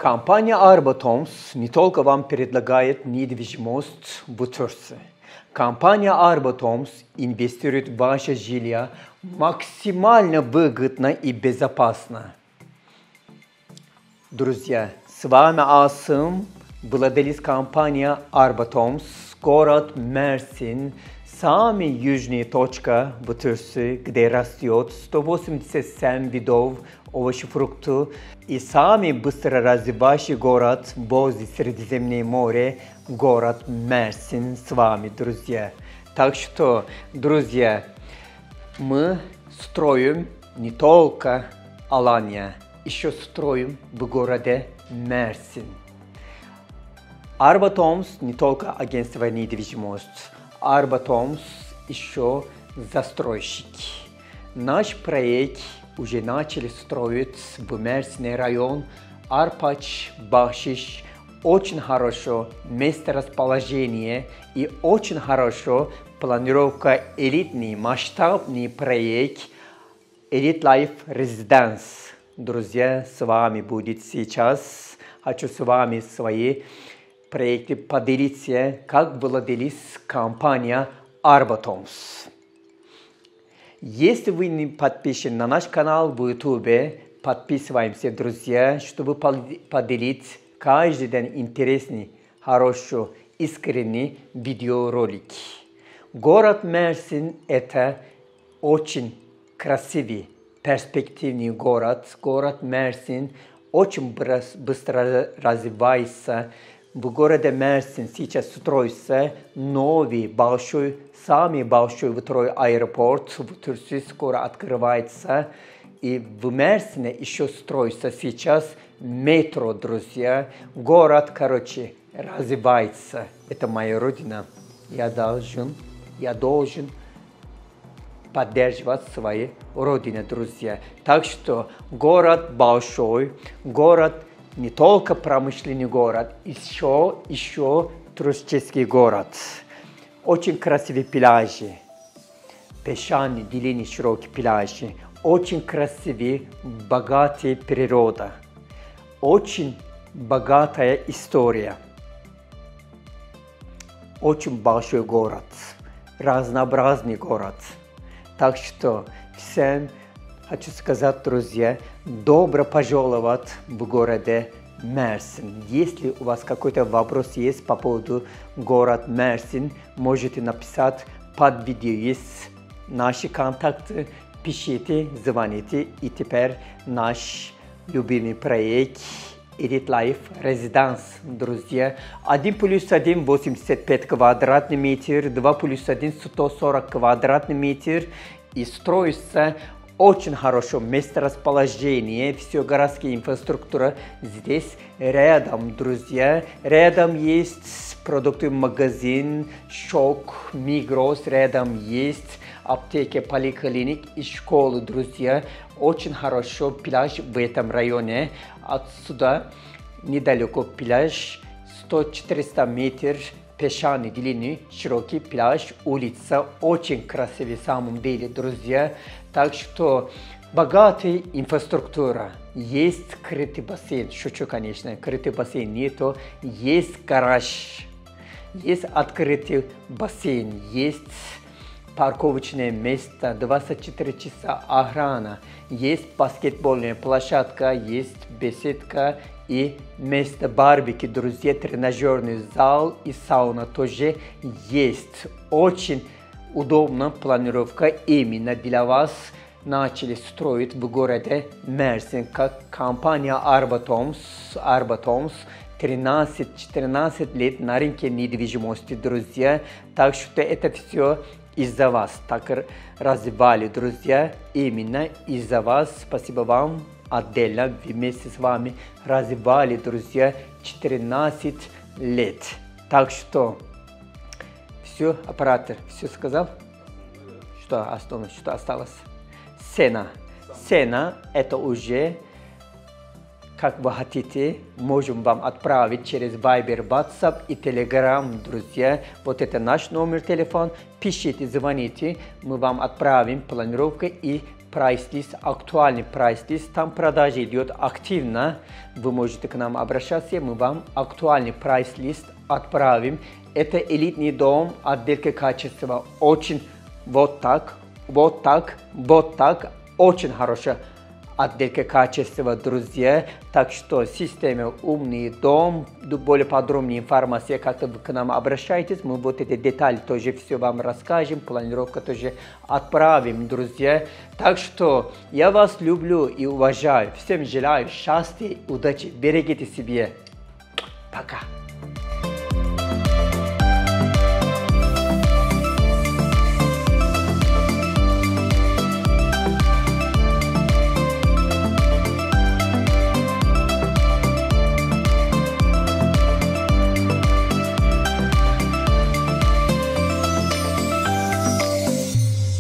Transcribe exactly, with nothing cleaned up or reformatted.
Компания Arbathoms не только вам предлагает недвижимость в Турции. Компания Arbathoms инвестирует в ваше жилье максимально выгодно и безопасно. Друзья, с вами Асым, владелец компании Arbathoms, город Мерсин, самая южная точка в Турции, где растет сто восемьдесят семь видов овощей, фруктов, и самый быстро развивающий город возле Средиземного моря, город Мерсин с вами, друзья. Так что, друзья, мы строим не только Алания, еще строим в городе Мерсин. Arbathoms не только агентство недвижимости, Arbathoms еще застройщики. Наш проект уже начали строить в Мерсине район Арпач-Бахшиш. Очень хорошо месторасположение и очень хорошо планировка элитный масштабный проект Elite Life Residence. Друзья, с вами будет сейчас. Хочу с вами свои проекты поделиться, как владелец компании Arbathoms. Если вы не подписаны на наш канал в YouTube, подписываемся, друзья, чтобы поделить каждый день интересный, хороший, искренний видеоролики. Город Мерсин – это очень красивый, перспективный город. Город Мерсин очень быстро развивается. В городе Мерсин сейчас строится новый большой, самый большой второй аэропорт в Турции скоро открывается. И в Мерсине еще строится сейчас метро, друзья. Город, короче, развивается. Это моя родина. Я должен, я должен поддерживать свою родину, друзья. Так что город большой, город не только промышленный город, еще, еще туристический город. Очень красивые пляжи, песчаные, длинные, широкие пляжи. Очень красивые, богатая природа. Очень богатая история. Очень большой город, разнообразный город. Так что всем хочу сказать, друзья, добро пожаловать в городе Мерсин. Если у вас какой-то вопрос есть по поводу города Мерсин, можете написать под видео. Есть наши контакты, пишите, звоните. И теперь наш любимый проект Elite Life Residence, друзья. один плюс один восемьдесят пять квадратных метров, два плюс один сто сорок квадратных метров. И строится очень хорошее месторасположение, все городская инфраструктура здесь рядом, друзья. Рядом есть продуктовый магазин, Шок, Мигрос, рядом есть аптеки, поликлиник и школы, друзья. Очень хорошо пляж в этом районе. Отсюда недалеко пляж, сто-четыреста метров. Песчаный, длинный, широкий пляж, улица, очень красивый в самом деле, друзья. Так что богатая инфраструктура, есть скрытый бассейн, шучу, конечно, скрытый бассейн нету, есть гараж, есть открытый бассейн, есть парковочное место, двадцать четыре часа охрана, есть баскетбольная площадка, есть беседка и место барбекю, друзья, тренажерный зал и сауна тоже есть. Очень удобная планировка именно для вас. Начали строить в городе Мерсин, как компания Arbathoms. Arbathoms тринадцать-четырнадцать лет на рынке недвижимости, друзья. Так что это все из-за вас так развивали, друзья. Именно из-за вас. Спасибо вам. Отдельно вместе с вами развивали, друзья, четырнадцать лет. Так что все, оператор, все сказал? Что осталось? Что осталось? Цена. Цена это уже, как вы хотите, можем вам отправить через Viber, WhatsApp и Telegram, друзья. Вот это наш номер телефона. Пишите, звоните, мы вам отправим планировку и прайс-лист, актуальный прайс-лист, там продажа идет активно. Вы можете к нам обращаться, мы вам актуальный прайс-лист отправим. Это элитный дом, отделка качества, очень вот так, вот так, вот так, очень хорошая отделка качества, друзья. Так что система «Умный дом», более подробная информация, как вы к нам обращаетесь, мы вот эти детали тоже все вам расскажем, планировка тоже отправим, друзья. Так что я вас люблю и уважаю. Всем желаю счастья и удачи. Берегите себя. Пока.